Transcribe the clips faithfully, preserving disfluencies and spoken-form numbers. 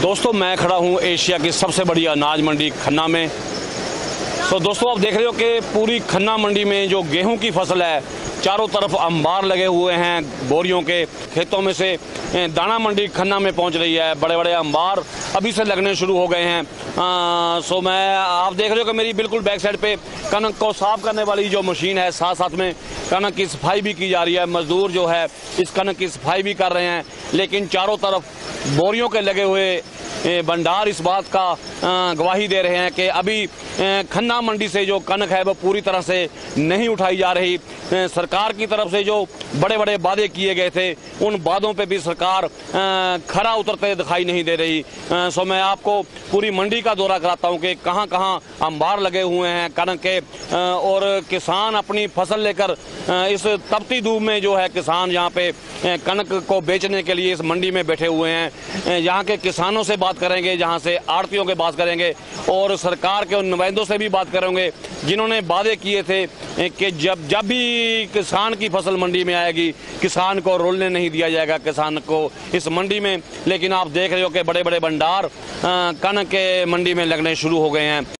दोस्तों मैं खड़ा हूँ एशिया की सबसे बड़ी अनाज मंडी खन्ना में। तो दोस्तों आप देख रहे हो कि पूरी खन्ना मंडी में जो गेहूं की फसल है, चारों तरफ अंबार लगे हुए हैं। बोरियों के खेतों में से दाना मंडी खन्ना में पहुंच रही है। बड़े बड़े अंबार अभी से लगने शुरू हो गए हैं। आ, सो मैं आप देख रहे हो कि मेरी बिल्कुल बैक साइड पे कनक को साफ करने वाली जो मशीन है, साथ साथ में कनक की सफाई भी की जा रही है। मजदूर जो है इस कनक की सफाई भी कर रहे हैं, लेकिन चारों तरफ बोरियों के लगे हुए भंडार इस बात का गवाही दे रहे हैं कि अभी खन्ना मंडी से जो कनक है वो पूरी तरह से नहीं उठाई जा रही। सरकार की तरफ से जो बड़े बड़े वादे किए गए थे, उन वादों पे भी सरकार खरा उतरते दिखाई नहीं दे रही। सो मैं आपको पूरी मंडी का दौरा कराता हूं कि कहां कहां अंबार लगे हुए हैं कनक के, और किसान अपनी फसल लेकर इस तपती धूप में जो है किसान यहाँ पे कनक को बेचने के लिए इस मंडी में बैठे हुए हैं। यहाँ के किसानों से बात करेंगे, जहाँ से आड़तियों के बात करेंगे, और सरकार के उन नुमाइंदों से भी बात करेंगे जिन्होंने वादे किए थे कि जब जब भी किसान की फसल मंडी में आएगी किसान को रोलने नहीं दिया जाएगा किसान को इस मंडी में। लेकिन आप देख रहे हो कि बड़े बड़े भंडार कनक के मंडी में लगने शुरू हो गए हैं।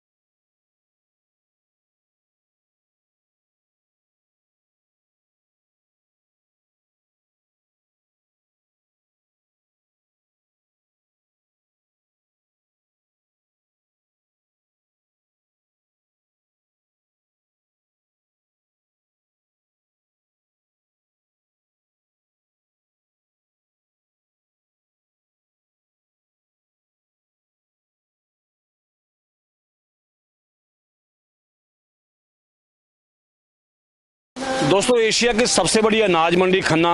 दोस्तों एशिया की सबसे बड़ी अनाज मंडी खन्ना,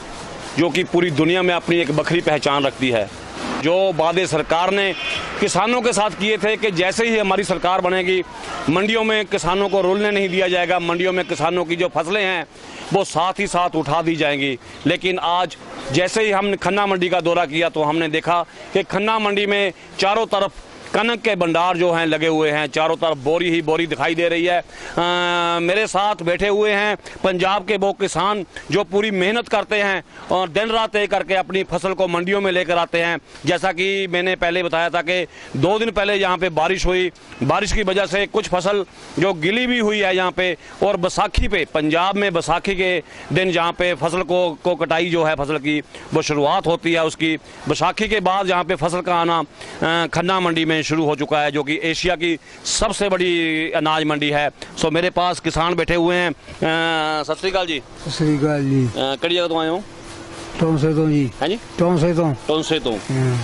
जो कि पूरी दुनिया में अपनी एक बखरी पहचान रखती है, जो वादे सरकार ने किसानों के साथ किए थे कि जैसे ही हमारी सरकार बनेगी मंडियों में किसानों को रोलने नहीं दिया जाएगा, मंडियों में किसानों की जो फसलें हैं वो साथ ही साथ उठा दी जाएंगी। लेकिन आज जैसे ही हमने खन्ना मंडी का दौरा किया तो हमने देखा कि खन्ना मंडी में चारों तरफ कनक के भंडार जो हैं लगे हुए हैं, चारों तरफ बोरी ही बोरी दिखाई दे रही है। आ, मेरे साथ बैठे हुए हैं पंजाब के वो किसान जो पूरी मेहनत करते हैं और दिन रात एक करके अपनी फसल को मंडियों में लेकर आते हैं। जैसा कि मैंने पहले बताया था कि दो दिन पहले यहाँ पे बारिश हुई, बारिश की वजह से कुछ फसल जो गिली भी हुई है यहाँ पे, और बैसाखी पे पंजाब में बैसाखी के दिन जहाँ पे फसल को को कटाई जो है फसल की वो शुरुआत होती है, उसकी बैसाखी के बाद यहाँ पे फसल का आना खन्ना मंडी में शुरू हो चुका है, जो कि एशिया की सबसे बड़ी अनाज मंडी है। सो मेरे पास किसान बैठे हुए हैं। सत श्री अकाल जी। सत श्री अकाल जी। किहड़ी जगह तो आए हो? टौंसे तो जी। है जी? टौंसे तो। टौंसे तो।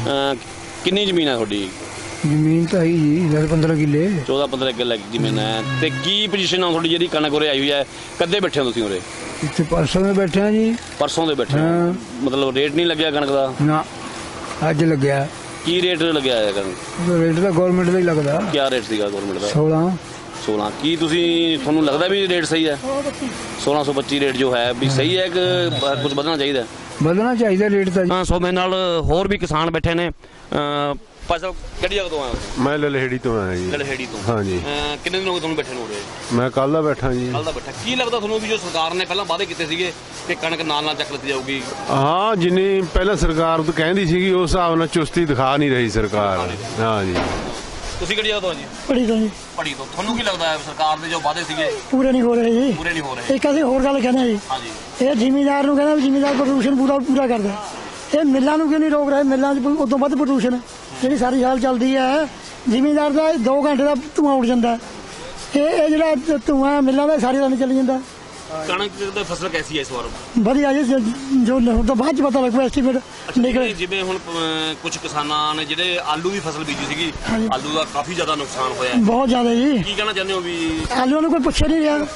कितनी जमीन है थोड़ी? जमीन तो है जी दस पंद्रह किले। चौदह पंद्रह किले जमीन है। ते की पोजीशन है थोड़ी जी कनक उरे आई हुई है? कदे बैठे हो तुसीं उरे? इत्थे परसों में बैठे हैं जी। परसों दे बैठे हो? मतलब रेट नहीं लग्या कनक दा? ना, अज लग्या। की रेट लग्या है कनक? रेट तो गवर्नमेंट का ही लगदा। क्या रेट सीगा गवर्नमेंट का? सोलह सोलह। की तुसीं थानू लगदा भी रेट सही है? सोलह सौ पच्ची रेट जो है भी सही है कि कुछ बदलना चाहिए? बदलना चाहिए रेट तो। हाँ, सो मेरे नाल होर भी किसान बैठे ने। फसल किहड़ी जगह तो आए हो? मैं ललहेड़ी तो आया जी। ललहेड़ी तो? हाँ जी। कितने दिन हो गए ਤੁਹਾਨੂੰ ਬੈਠੇ ਨੂੰ? मैं कल ਦਾ बैठा जी। कल ਦਾ बैठा। ਕੀ ਲੱਗਦਾ ਤੁਹਾਨੂੰ ਵੀ ਜੋ ਸਰਕਾਰ ਨੇ ਪਹਿਲਾਂ ਵਾਅਦੇ ਕੀਤੇ ਸੀਗੇ ਕਿ ਕਣਕ ਨਾਲ ਨਾਲ ਚੱਕ ਲਈ ਜਾਊਗੀ? ਹਾਂ, ਜਿੰਨੀ ਪਹਿਲਾਂ ਸਰਕਾਰ ਤਾਂ ਕਹਿੰਦੀ ਸੀਗੀ ਉਸ ਹਿਸਾਬ ਨਾਲ ਚੁਸਤੀ ਦਿਖਾ ਨਹੀਂ ਰਹੀ ਸਰਕਾਰ। ਹਾਂ ਜੀ। ਤੁਸੀਂ ਕਿਹੜੀ ਜਗ੍ਹਾ ਤੋਂ ਜੀ? ਪੜੀ ਤੋਂ ਜੀ। ਪੜੀ ਤੋਂ। ਤੁਹਾਨੂੰ ਕੀ ਲੱਗਦਾ ਹੈ ਸਰਕਾਰ ਦੇ ਜੋ ਵਾਅਦੇ ਸੀਗੇ ਪੂਰੇ ਨਹੀਂ ਹੋ ਰਹੇ ਜੀ? ਪੂਰੇ ਨਹੀਂ ਹੋ ਰਹੇ। ਇੱਕ ਅਸੀਂ ਹੋਰ ਗੱਲ ਕਹਿੰਦੇ ਜੀ। ਹਾਂ ਜੀ। ਇਹ ਜ਼ਿਮੀਂਦਾਰ ਨੂੰ ਕਹਿੰਦਾ ਜ਼ਿਮੀਂਦਾਰ ਪ੍ਰਦੂਸ਼ਣ ਪੂਰਾ ਪੂਰਾ ਕਰਦਾ। ਇਹ ਮਿੱਲਾਂ ਨੂੰ ਕਿਉਂ ਨਹੀਂ ਰੋਕ ਰਹੇ? ਮਿੱਲਾਂ 'ਚ ਉਦੋਂ ਵੱਧ ਪ੍ਰਦੂਸ਼ਣ ਜਿਹੜੀ ਸਾਰੀ ਸਾਲ ਚੱਲਦੀ ਹੈ। ਜ਼ਿਮੀਂਦਾਰ ਦਾ ਦੋ ਘੰਟੇ ਦਾ ਧੂੰਆਂ ਉੱਡ ਜਾਂਦਾ। ਇਹ ਇਹ ਜਿਹੜਾ ਧੂੰਆਂ ਮਿੱਲਾਂ ਦਾ ਸਾਰੀ ਰਾਤ ਚੱਲੀ ਜਾਂਦਾ। ਕਣਕ ਦੀ ਫਸਲ ਕੈਸੀ ਹੈ ਇਸ ਵਾਰ? ਵਧੀਆ ਜੀ, ਜੋ ਤਾਂ ਬਾਅਦ 'ਚ ਪਤਾ ਲੱਗੂ ਐਸਟੀਮੇਟ ਨਿਕਲੇ। ਜਿਵੇਂ ਹੁਣ ਕੁਝ ਕਿਸਾਨਾਂ ਨੇ ਜਿਹੜੇ ਆਲੂ ਦੀ ਫਸਲ ਬੀਜੀ ਸੀਗੀ, ਆਲੂ ਦਾ ਕਾਫੀ ਜ਼ਿਆਦਾ ਨੁਕਸਾਨ ਹੋਇਆ। ਬਹੁਤ ਜ਼ਿਆਦਾ ਜੀ। ਕੀ ਕਹਿਣਾ ਚਾਹੁੰਦੇ ਹੋ ਵੀ ਆਲੂਆਂ ਨੂੰ ਕੋਈ ਪੁੱਛਿਆ ਨਹੀਂ ਰਿਹਾ?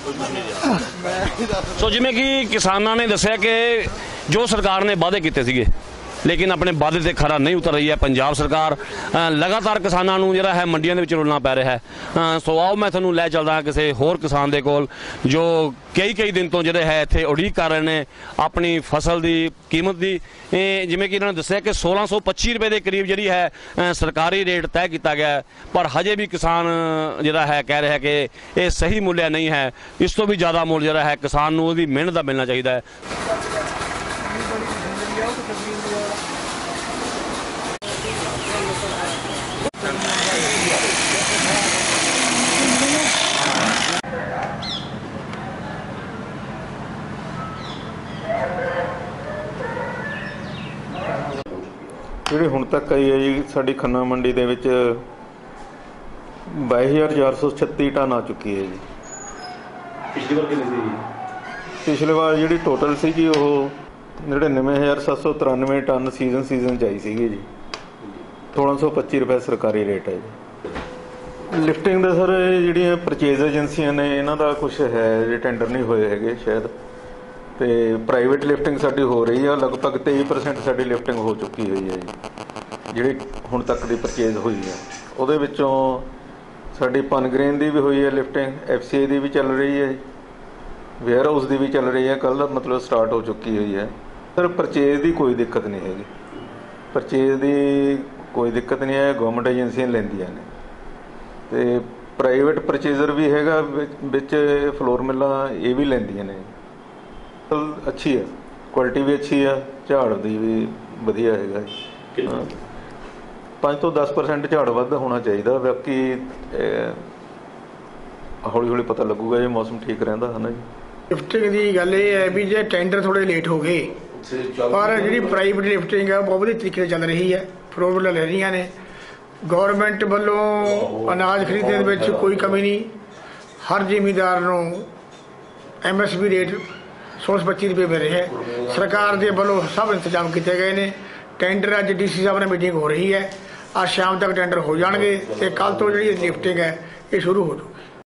ਸੋ ਜਿਵੇਂ ਕਿ ਕਿਸਾਨਾਂ ਨੇ ਦੱਸਿਆ ਕਿ ਜੋ ਸਰਕਾਰ ਨੇ ਵਾਅਦੇ ਕੀਤੇ ਸੀਗੇ लेकिन अपने वादे से खरा नहीं उतर रही है पंजाब सरकार। लगातार किसानों को जिहड़ा है मंडियों के रुलना पै रहा है। सो आओ मैं तुहानूं लै चलदा किसी होर किसान दे कोल जो कई कई दिन तो जिहड़े है इत्थे उड़ीक कर रहे हैं अपनी फसल की कीमत की। जिवें कि इन्होंने दस्सिया कि सोलह सौ पच्ची रुपए के करीब जिहड़ी है सरकारी रेट तय किया गया है, पर हजे भी किसान जिहड़ा है कह रहा है कि यह सही मूल्य नहीं है। इस तो भी ज़्यादा मुल जिहड़ा है किसान नूं उहदी मेहनत का मिलना चाहिए है। ਜਿਹੜੀ ਹੁਣ ਤੱਕ ਆਈ ਹੈ ਜੀ ਸਾਡੀ ਖੰਨਾ ਮੰਡੀ ਦੇ ਵਿੱਚ ਬਾਈ ਹਜ਼ਾਰ ਚਾਰ ਸੌ ਛੱਤੀ ਟਨ ਆ ਚੁੱਕੀ ਹੈ ਜੀ। ਪਿਛਲੀ ਵਾਰ ਕਿੰਨੀ ਸੀ? ਪਿਛਲੇ ਵਾਰ ਜਿਹੜੀ ਟੋਟਲ ਸੀ ਜੀ ਉਹ ਨੜਿਨਵੇਂ ਹਜ਼ਾਰ ਸੱਤ ਸੌ ਤਰਾਨਵੇਂ ਟਨ ਸੀਜ਼ਨ ਸੀਜ਼ਨ 'ਚ ਆਈ ਸੀਗੀ ਜੀ। ਸੋਲਾਂ ਸੌ ਪੱਚੀ ਰੁਪਏ ਸਰਕਾਰੀ ਰੇਟ ਹੈ ਜੀ। ਲਿਫਟਿੰਗ ਦੇ ਸਰ ਜਿਹੜੀਆਂ ਪਰਚੇਜ਼ ਏਜੰਸੀਆਂ ਨੇ ਇਹਨਾਂ ਦਾ ਕੁਝ ਹੈ ਜਿਹੜੇ ਟੈਂਡਰ ਨਹੀਂ ਹੋਏ ਹੈਗੇ ਸ਼ਾਇਦ, ਤੇ ਪ੍ਰਾਈਵੇਟ ਲਿਫਟਿੰਗ ਸਾਡੀ ਹੋ ਰਹੀ ਆ। ਲਗਭਗ ਤੇਈ ਪਰਸੈਂਟ ਸਾਡੀ ਲਿਫਟਿੰਗ ਹੋ ਚੁੱਕੀ ਹੋਈ ਹੈ ਜੀ ਜਿਹੜੀ ਹੁਣ ਤੱਕ ਦੀ ਪਰਚੇਜ਼ ਹੋਈ ਹੈ। ਉਹਦੇ ਵਿੱਚੋਂ ਸਾਡੀ ਪਨਗ੍ਰੇਨ ਦੀ ਵੀ ਹੋਈ ਹੈ ਲਿਫਟਿੰਗ, ਐਫ ਸੀ ਏ ਦੀ ਵੀ ਚੱਲ ਰਹੀ ਹੈ, ਵੇਅਰ ਹਾਊਸ ਦੀ ਵੀ ਚੱਲ ਰਹੀ ਹੈ, ਕੱਲ੍ਹ ਮਤਲਬ ਸਟਾਰਟ ਹੋ ਚੁੱਕੀ ਹੋਈ ਹੈ। ਸਰ ਪਰਚੇਜ਼ ਦੀ ਕੋਈ ਦਿੱਕਤ ਨਹੀਂ ਹੈਗੀ, ਪਰਚੇਜ਼ ਦੀ ਕੋਈ ਦਿੱਕਤ ਨਹੀਂ ਹੈ, ਗਵਰਨਮੈਂਟ ਏਜੰਸੀਆਂ ਲੈਂਦੀਆਂ ਨੇ। ਤੇ ਪ੍ਰਾਈਵੇਟ ਪਰਚੇਜ਼ਰ ਵੀ ਹੈਗਾ ਵਿੱਚ, ਫਲੋਰ ਮਿਲਾਂ ਇਹ ਵੀ ਲੈਂਦੀਆਂ ਨੇ। ਅੱਛੀ ਹੈ, ਕੁਆਲਿਟੀ ਵੀ ਅੱਛੀ ਆ, ਝਾੜ ਦੀ ਵੀ ਵਧੀਆ ਹੈਗਾ। ਪੰਜ ਤੋਂ ਦਸ ਪਰਸੈਂਟ ਝਾੜ ਵੱਧ ਹੋਣਾ ਚਾਹੀਦਾ। ਬਾਕੀ ਹੌਲੀ ਹੌਲੀ ਪਤਾ ਲੱਗੂਗਾ ਜੇ ਮੌਸਮ ਠੀਕ ਰਹਿੰਦਾ ਹੈ ਨਾ ਜੀ। ਲਿਫਟਿੰਗ ਦੀ ਗੱਲ ਇਹ ਹੈ ਵੀ ਜੇ ਟੈਂਡਰ ਥੋੜੇ ਲੇਟ ਹੋ ਗਏ, ਪਰ ਜਿਹੜੀ ਪ੍ਰਾਈਵੇਟ ਲਿਫਟਿੰਗ ਹੈ ਬਹੁਤ ਵਧੀਆ ਤਰੀਕੇ ਨਾਲ ਚੱਲ ਰਹੀ ਹੈ, ਫਲੋਰ ਲੈ ਰਹੀਆਂ ਨੇ। ਗੌਰਮੈਂਟ ਵੱਲੋਂ ਅਨਾਜ ਖਰੀਦਣ ਦੇ ਵਿੱਚ ਕੋਈ ਕਮੀ ਨਹੀਂ। ਹਰ ਜ਼ਿਮੀਂਦਾਰ ਨੂੰ ਐਮ ਐਸ ਪੀ ਰੇਟ ਸੌ ਪੱਚੀ ਰੁਪਏ ਮਿਲ ਰਿਹਾ ਹੈ। ਸਰਕਾਰ ਦੇ ਵੱਲੋਂ ਸਭ ਇੰਤਜ਼ਾਮ ਕੀਤੇ ਗਏ ਨੇ। ਟੈਂਡਰ ਅੱਜ ਡੀ ਸੀ ਸਾਹਿਬ ਨਾਲ ਮੀਟਿੰਗ ਹੋ ਰਹੀ ਹੈ, ਅੱਜ ਸ਼ਾਮ ਤੱਕ ਟੈਂਡਰ ਹੋ ਜਾਣਗੇ ਤੇ ਕੱਲ੍ਹ ਤੋਂ ਜਿਹੜੀ ਲਿਫਟਿੰਗ ਹੈ ਇਹ ਸ਼ੁਰੂ ਹੋ ਜਾਊਗੀ।